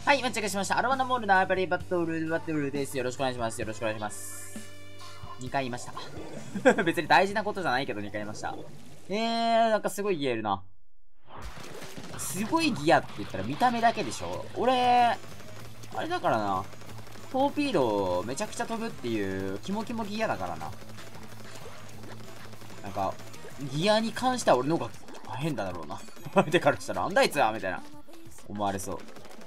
はい、チェックしました。アロマナモールのアバリーバトルです。よろしくお願いします。よろしくお願いします。2回言いました。別に大事なことじゃないけど2回言いました。なんかすごいギアいるな。すごいギアって言ったら見た目だけでしょ。俺、あれだからな。トーピードめちゃくちゃ飛ぶっていうキモキモギアだからな。なんか、ギアに関しては俺の方が変だろうな。相手からしたら、なんだあいつはみたいな。思われそう。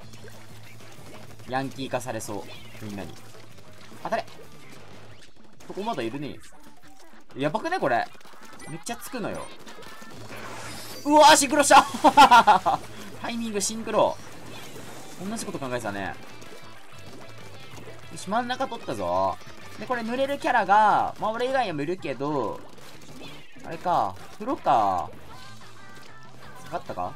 ヤンキー化されそう。みんなに。当たれ。そこまだいるね。やばくねこれ。めっちゃつくのよ。うわー、シンクロしたタイミングシンクロ。同じこと考えてたね。よし、真ん中取ったぞ。で、これ塗れるキャラが、まあ俺以外にもいるけど、あれか、風呂か。下がったか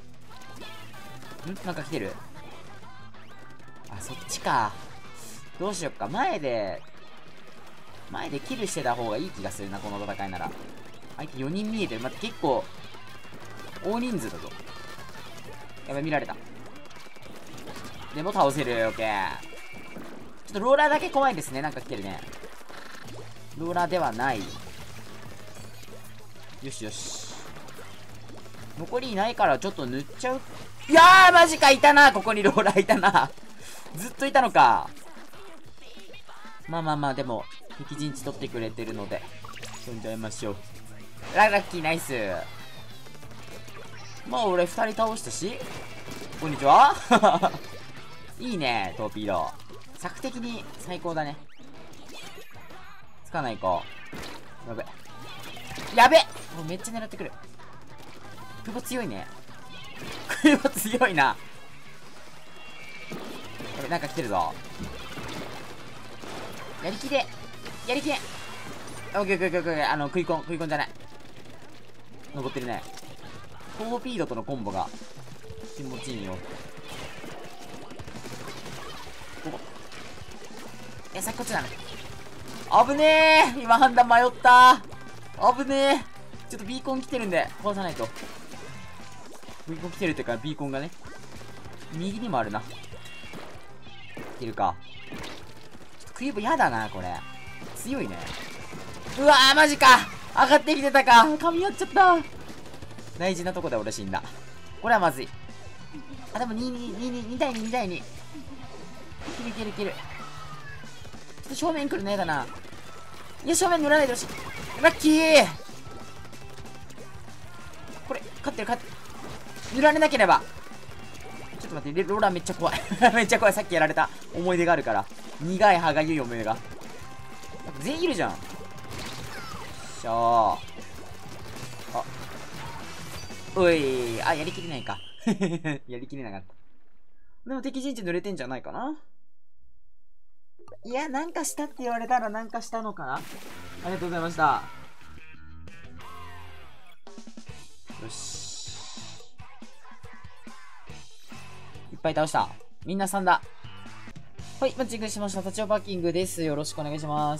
なんか来てる。あ、そっちか。どうしよっか。前でキルしてた方がいい気がするな、この戦いなら。相手4人見えてる。待って、結構、大人数だぞ。やばい、見られた。でも倒せる。オッケー。ちょっとローラーだけ怖いですね。なんか来てるね。ローラーではない。よしよし。残りいないからちょっと塗っちゃう。いやー、マジか、いたな。ここにローラーいたな。ずっといたのか。まあまあまあ、でも、敵陣地取ってくれてるので、飛んじゃいましょう。ラッキーナイス。まあ俺2人倒したし、こんにちは。いいね、トーピード。策的に最高だね。つかないか。やべ。やべ、もうめっちゃ狙ってくる。クボ強いね。クボ強いな。これなんか来てるぞ。やりきれ。やりきれ。オッケーオッケーオッケー。食い込んじゃない。登ってるね。トーピードとのコンボが気持ちいいよ。ここ。さっきこっちだね。危ねえ。今判断迷った。危ねえ。ちょっとビーコン来てるんで、壊さないと。ビーコン来てるっていうか、ビーコンがね。右にもあるな。いけるか。ちょっとクイボやだな、これ。強いね。うわー、マジか。上がってきてたか。噛み合っちゃった。大事なとこで俺死んだ。これはまずい。あ、でも2対2、2対2。いける。ちょっと正面来るね、だな。いや、正面塗らないでほしい。ラッキー。これ、勝ってる。塗られなければ。ちょっと待って、ローラーめっちゃ怖い。めっちゃ怖い。さっきやられた思い出があるから。苦い歯がゆい思い出が。全員いるじゃん。しょー。おい。あ、やりきれないか。やりきれなかった。でも敵陣地濡れてんじゃないかな。いや、なんかしたって言われたらなんかしたのかな。ありがとうございました。よし。いっぱい倒した。みんな3だ。はい、マッチングしました。立ちオパッキングです。よろしくお願いします。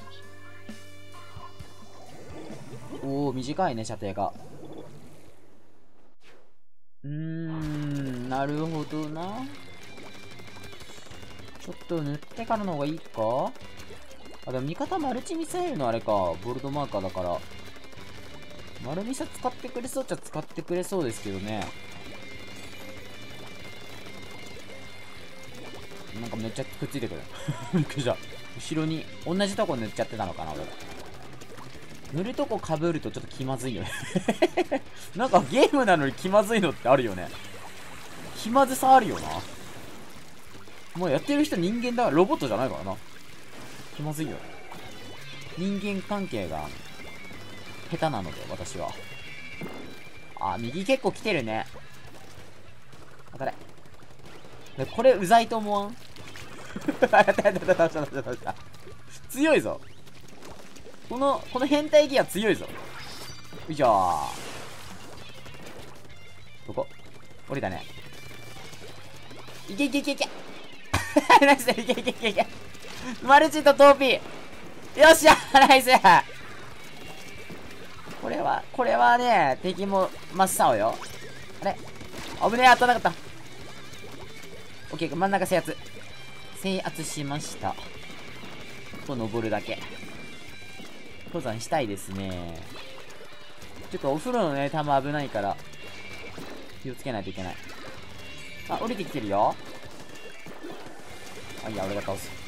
おー、短いね、射程が。なるほどな。ちょっと塗ってからの方がいいか。あ、でも味方マルチミサイルのあれか。ボルドマーカーだから。マルミサ使ってくれそうっちゃ使ってくれそうですけどね。なんかめっちゃくっついてくる。びっくりした。後ろに同じとこ塗っちゃってたのかな、俺。塗るとこ被るとちょっと気まずいよね。なんかゲームなのに気まずいのってあるよね。気まずさあるよな。もうやってる人人間だから、ロボットじゃないからな。気まずいよ。人間関係が下手なので、私は。あ、右結構来てるね。当たれ。これうざいと思わん？強いぞ。この変態ギア強いぞ。よいしょー。どこ降りたね。いけナイス。いけマルチとトーピー。よっしゃナイス。これはね、敵も真っ青よ。あれ危ねえ、当たらなかった。 オッケー、真ん中制圧。制圧しました。登るだけ。登山したいですね。ちょっとお風呂のね、弾危ないから、気をつけないといけない。あ、降りてきてるよ。あ、いや、俺が倒す。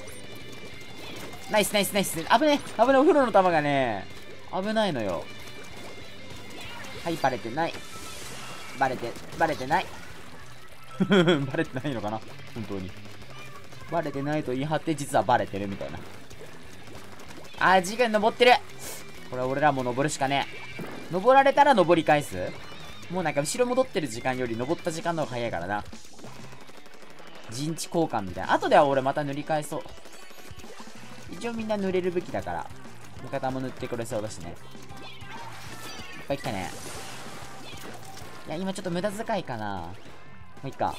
ナイスナイスナイス。危ねえ、危ねえ、お風呂の弾がね、危ないのよ。はい、バレてない。バレてない。バレてないのかな本当に。バレてないと言い張って実はバレてるみたいな。あ、次元登ってる。これ俺らも登るしかねえ。登られたら登り返す。もうなんか後ろ戻ってる時間より登った時間の方が早いからな。陣地交換みたいな。後では俺また塗り返そう。一応みんな塗れる武器だから。味方も塗ってくれそうだしね。いっぱい来たね。いや、今ちょっと無駄遣いかな。もういいか。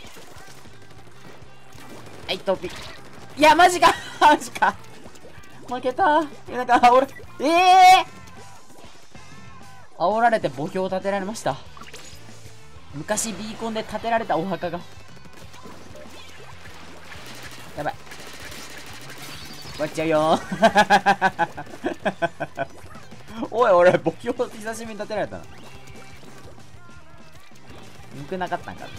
はい、飛び。いや、マジかマジか負けた。なんか、煽られて墓標を建てられました。昔ビーコンで建てられたお墓が。やばい。終わっちゃうよおい、俺、墓標久しぶりに建てられたな。憎なかったんかな。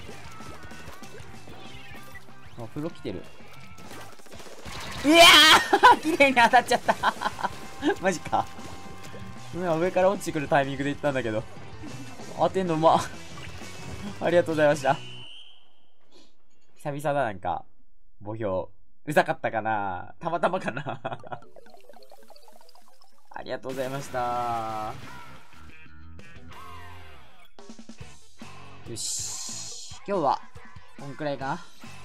あ、風呂来てる。いやー綺麗に当たっちゃったマジか。今上から落ちてくるタイミングで言ったんだけど。当てんのうまありがとうございました。久々だ、なんか。墓標。うざかったかな、たまたまかなありがとうございました。よし。今日は、こんくらいかな。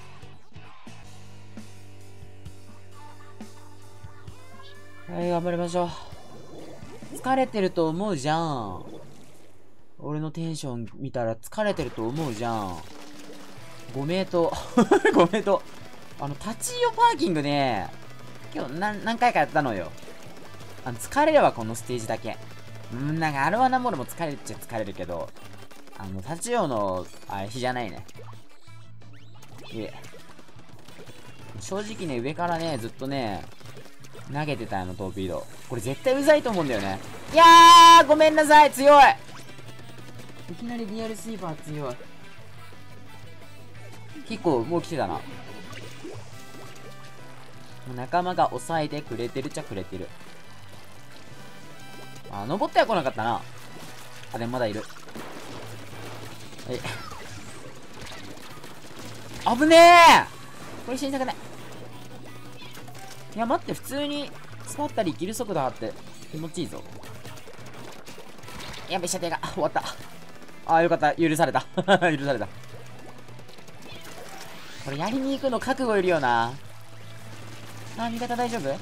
はい、頑張りましょう。疲れてると思うじゃん。俺のテンション見たら疲れてると思うじゃん。ごめいと。ごめいと。立ち寄パーキングね、今日何回かやったのよ。疲れるわ、このステージだけ。なんか、アルワナモールも疲れるっちゃ疲れるけど、立ち寄の、日じゃないね。正直ね、上からね、ずっとね、投げてたトーピード。これ絶対うざいと思うんだよね。いやー、ごめんなさい、強い。いきなりリアルスイーパー強い。結構、もう来てたな。仲間が抑えてくれてるっちゃくれてる。登っては来なかったな。でもまだいる。危ねえ。これ死にたくない。いや、待って、普通に、スパッタリ生きる速度あって、気持ちいいぞ。やべ、射程が、終わった。よかった。許された。許された。これやりに行くの覚悟いるよな。味方大丈夫？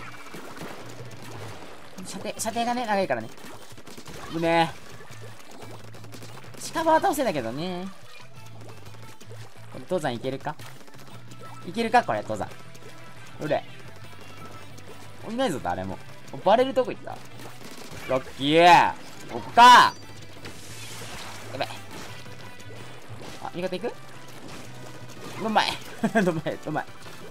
射程がね、長いからね。うめえ。近場は倒せだけどね。これ、登山いけるか？いけるかこれ、登山。どれ？いないぞ、誰も。バレるとこ行った。ラッキー。ここか。やばい。味方行く？うまい。うまい、うまい。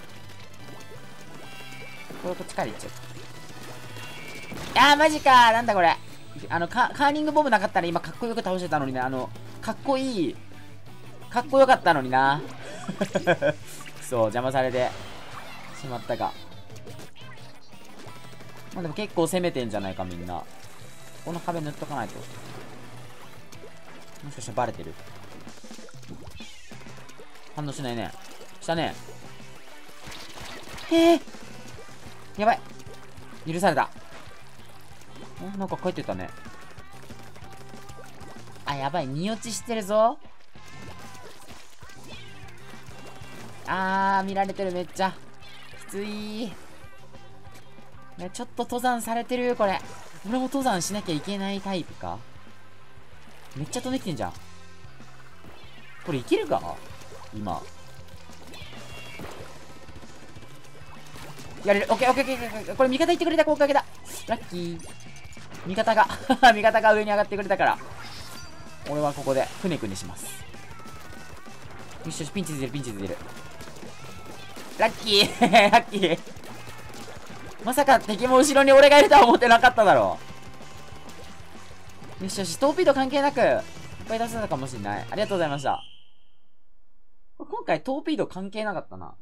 こっちから行っちゃう。マジか。なんだこれ。カーニングボムなかったら今かっこよく倒してたのにね。かっこいい。かっこよかったのにな。そう、邪魔されてしまったか。まあでも結構攻めてんじゃないか、みんな。この壁塗っとかないと。もしかしてバレてる？反応しないね。したね。やばい。許された。なんか帰ってたね。やばい。荷落ちしてるぞ。見られてる、めっちゃ。きつい。ちょっと登山されてる、これ。俺も登山しなきゃいけないタイプか。めっちゃ飛んできてんじゃん。これいけるか今。やれる。オッケーオッケーオッケーオッケー。これ味方行ってくれたおかげだ。ラッキー。味方が味方が上に上がってくれたから、俺はここでくねくねします。 よしよし、ピンチ出てる、ピンチ出てる。ラッキーラッキーまさか敵も後ろに俺がいるとは思ってなかっただろう。よしよし、トーピード関係なく、いっぱい出せたかもしれない。ありがとうございました。今回トーピード関係なかったな。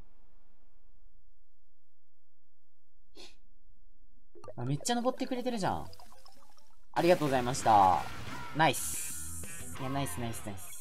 あ、めっちゃ登ってくれてるじゃん。ありがとうございました。ナイス。いや、ナイスナイスナイス。